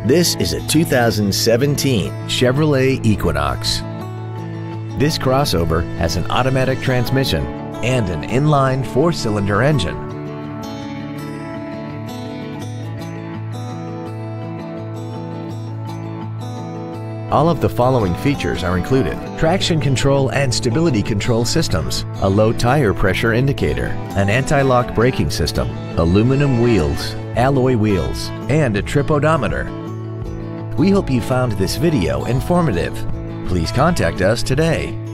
This is a 2017 Chevrolet Equinox. This crossover has an automatic transmission and an inline four-cylinder engine. All of the following features are included: traction control and stability control systems, a low tire pressure indicator, an anti-lock braking system, aluminum wheels, alloy wheels, and a trip odometer. We hope you found this video informative. Please contact us today.